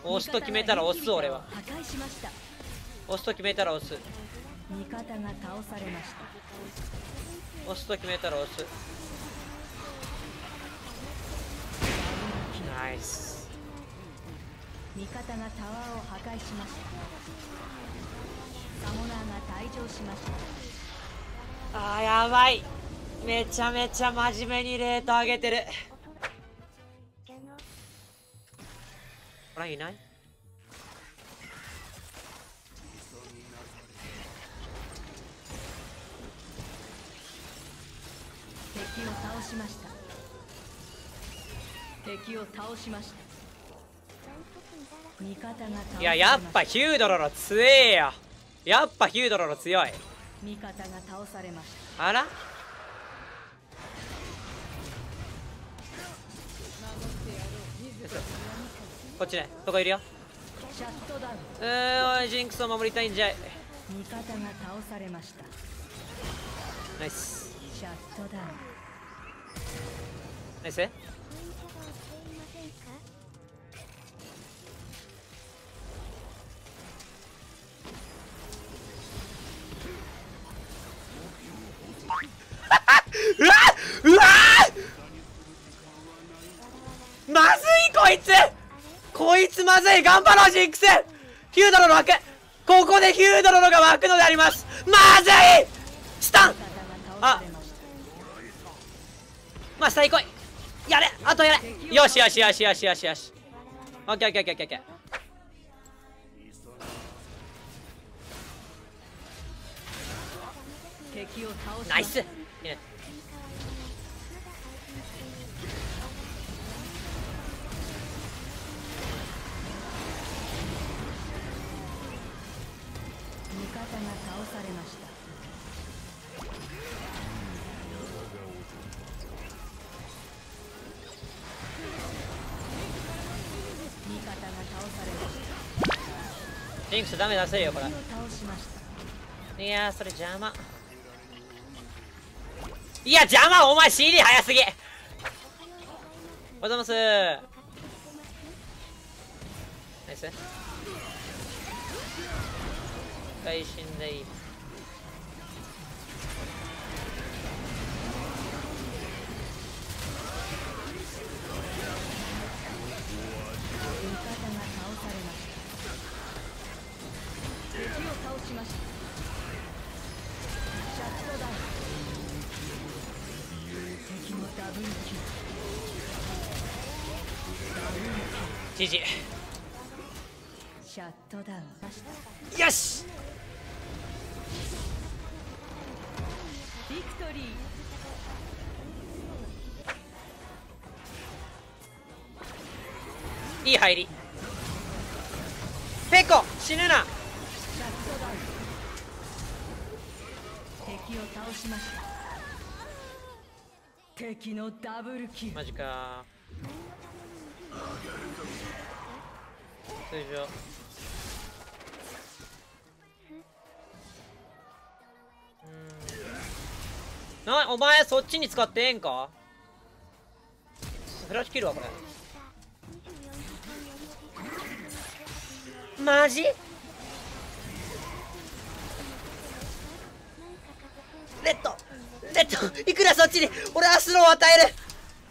押すと決めたら押す。俺は押すと決めたら押す。 味方が倒されました。 押すと決めたら押す。ナイス。 味方がタワーを破壊しました。サモナーが退場しました。 あーやばい。めちゃめちゃ真面目にレート上げてる。ほらいない。 敵を倒しました。敵を倒しました。味方が倒されました。 いややっぱヒュードロロ強えよ。やっぱヒュードロロ強い。 味方が倒されました。 あらこっちね。そこいるよ。 シャットダウン。 おいジンクスを守りたいんじゃい。 味方が倒されました。 ナイスシャットダウン。 ナイス。うわうわまずいこいつ。こいつまずい。頑張ろうジンクス。ヒュードロの枠。ここでヒュードロのが湧くのであります。まずい。スタン。あまあ最高。やれあとやれ。よしよしよしよしよしよし。オッケーオッケーオッケーオッケー。 敵を倒しました。 ナイス。いいね。 味方が倒されました。味方が倒されました。 ジンクスダメ出せるよこれ。 敵を倒しました。 いやーそれ邪魔。いや邪魔。お前 CD 早すぎ。おはようございます。ナイス。会心でいい。 味方が倒されました。敵を倒しました。シャットダウン。敵のダブルキル。 GG。 シャットダウンました。 よし。 ビクトリー。 いい入り。ペコ死ぬな。 シャットダウン。敵を倒しました。敵のダブルキル。 マジか通常。お前そっちに使ってええんか。フラッシュ切るわこれ。マジレッドいくらそっちに俺はスローを与える。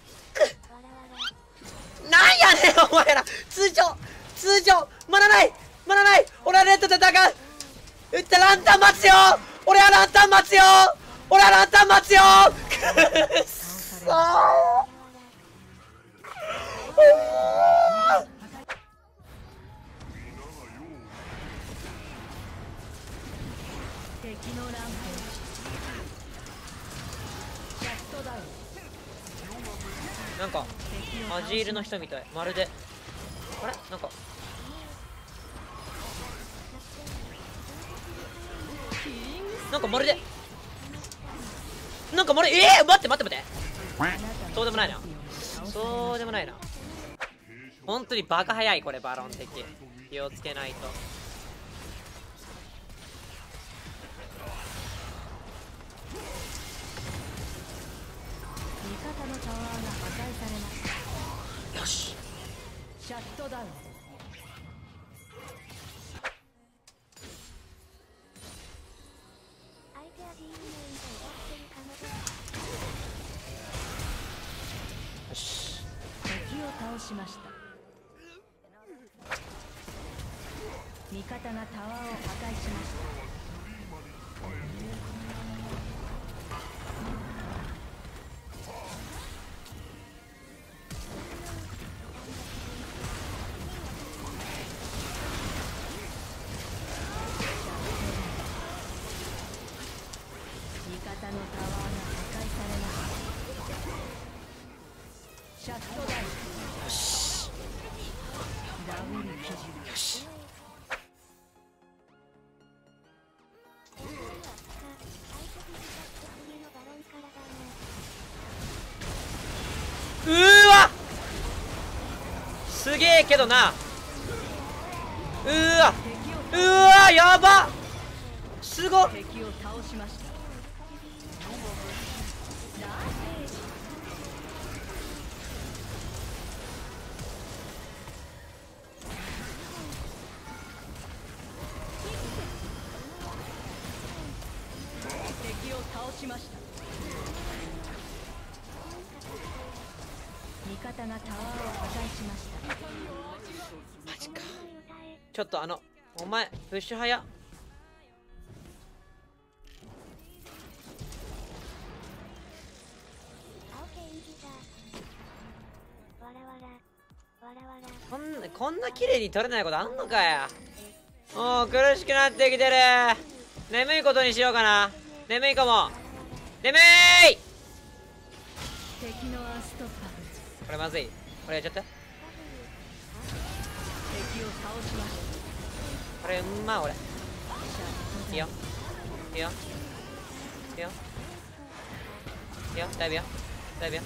なんやねんお前ら。通常マナない俺はレッドで戦う。打ってランタン待つよ。俺はランタン待つよ。くっそー。 敵のランプ。シャットダウン。 なんかアジールの人みたい。まるであれなんかまるで待ってそうでもないな。本当にバカ早いこれ。バロン的気をつけないと。 味方のタワーが破壊されました。 よしシャットダウン。 しました。味方がタワーを破壊しました。味方のタワーが破壊されました。シャットダウン。 よしダブルキル。 よし。うーわすげえけどな。うーわうーわやばすごっ。 敵を倒しました。敵を倒しました。味方がタワーを破壊しました。 マジか。ちょっとお前プッシュ早っ。こんな綺麗に取れないことあんのかや。もう苦しくなってきてる。眠いことにしようかな。眠いかも。眠い。 敵のアーストッパブル。 これまずい。これやっちゃった。 敵を倒しました。 これ俺いいよいいよいいよいいよ。だいぶよだいぶよ。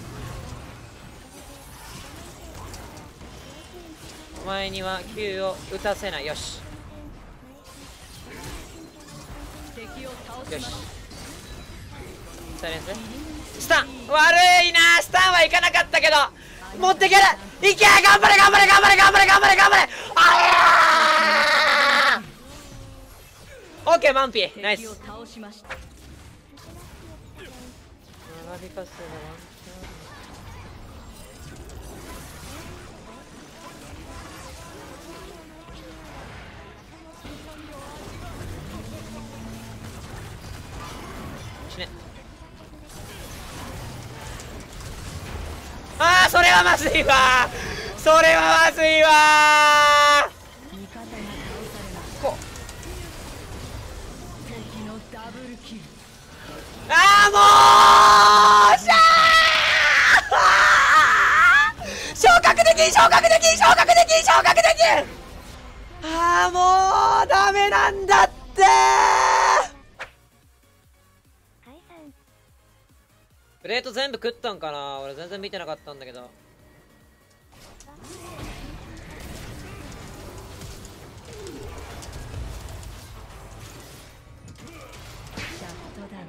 お前には Q を打たせない。よし敵を倒しよし。 ました。 サイレンススタン悪いな。スタンはいかなかったけど持ってける。いけ頑張れ頑張れ頑張れ頑張れ頑張れ頑張れ。あーオッケーマンピーナイス。 敵を倒しました。 長引かせるワン死ね。あーそれはまずいわ。それはまずいわ。 味方が倒されました。 こ敵のダブルキル。 あーもうしゃー昇格できん昇格できん昇格できん昇格できん。あーもうダメなんだってプレート全部食ったんかな。俺全然見てなかったんだけど。 シャットダウン。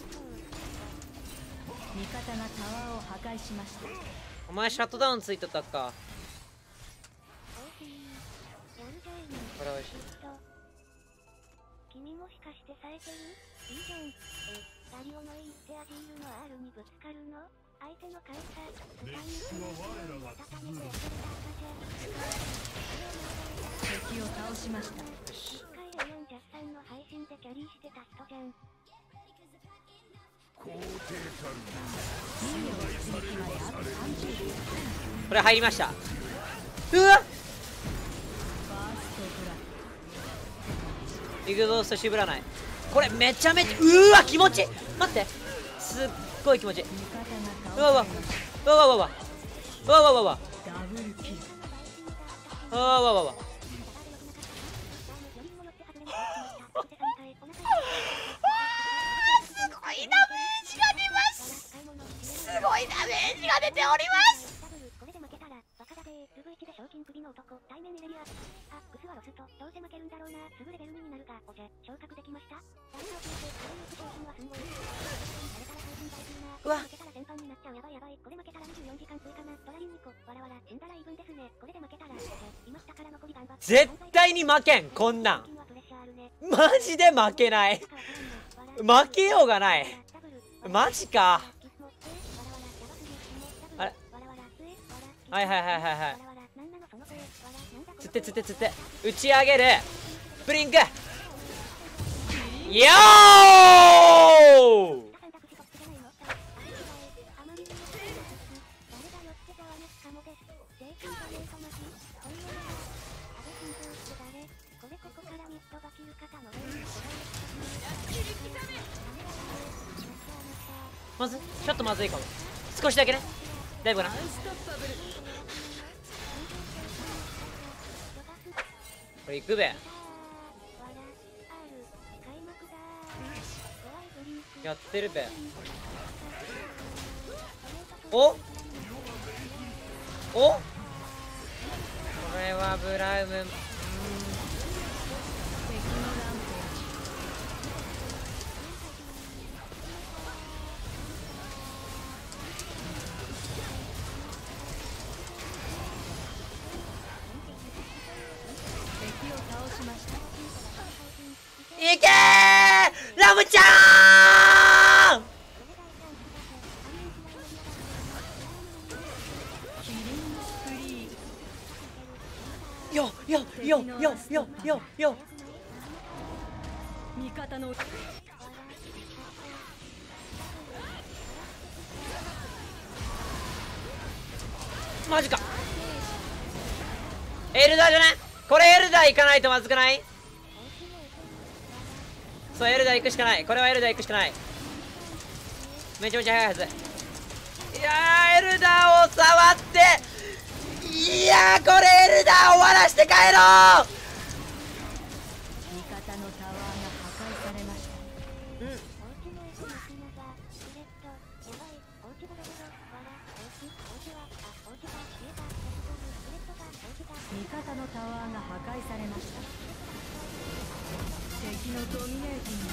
味方がタワーを破壊しました。 お前シャットダウンついてたか。これ美味しい。 君もしかして冴えてる？いいじゃん。ダリオの E ってアジールの R にぶつかるの？相手の会社、歴史は我らが続く。 敵を倒しました。 一回レオンジャスさんの配信でキャリーしてた人じゃん。 これ入りました。うわっエグゾースト渋らない。これめちゃめちゃうわ気持ちいい。待ってすっごい気持ちいい。うわうわうわうわうわうわうわうわうわダブルキル。 うわうわうわうわすごいダメージが出ます。すごいダメージが出ております。 これで負けたらバカだぜ。ルブ1で賞金首の男対面エレリア。あ、グスはロスとどうせ負けるんだろうな。すぐレベル2になるがおじゃ昇格できました。ランナーを聞いてこれに行く商品はすんごい。誰から配信されてるな。 うわ負けたら全般になっちゃう。やばいやばい。これ負けたら24時間追加な。ドラリン2個わらわら死んだらイーブンですね。これで負けたら今下から残り頑張って。 絶対に負けんこんなん。マジで負けない。負けようがない。マジか。あれはいはいはいはいはい。 わらわらなんなのその声わらなんだこのつってつってつって打ち上げるブリンク。よー選択肢トップじゃないのあまりにも誰がよってざわめしかもです。税金がねえとマジ本物だ。安倍晋三って誰これここからミッドが切る方のレインまずちょっとまずいかも。少しだけね。だいぶかな。これいくべ。やってるべ。おお、これはブラウム。いけーラムちゃん。よよよよよよよ。 味方のマジか。エルダーじゃない。これエルダー行かないとまずくない。そうエルダー行くしかない。これはエルダー行くしかない。めちゃめちゃ速いはず。いやーエルダーを触って、いやーこれエルダー終わらして帰ろう。 味方のタワーが破壊されました。味方のタワーが破壊されました。敵のドミネーティング。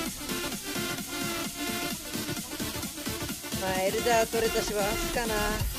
まあエルダー取れたしは明日かな。